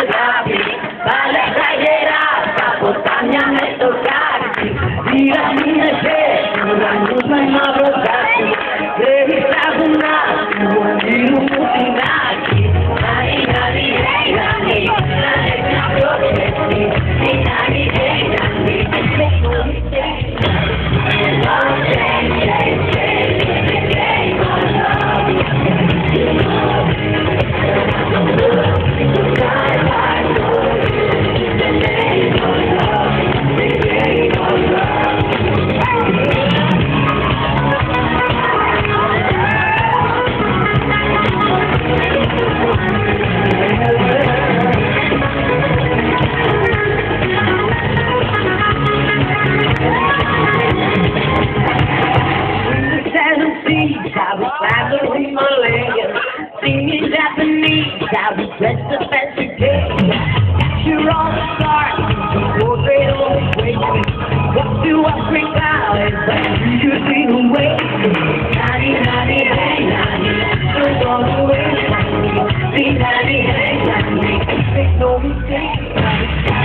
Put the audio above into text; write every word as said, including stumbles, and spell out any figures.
Balik rajera, kaputannya metokasi. Bila minashe, menanggung sama rotasi. Dari sabunasi, biru putih nasi. Nari nari hey nari, nari naprotesi. Nari hey nari, I was traveling in Malaya, singing Japanese. I was dressed up as a gay. Capture all the stars before they always wake me. Up to Africa, and back to you see the way. Nani, nani, hey, nani, don't go away. See, nani, hey, nani, make no mistake.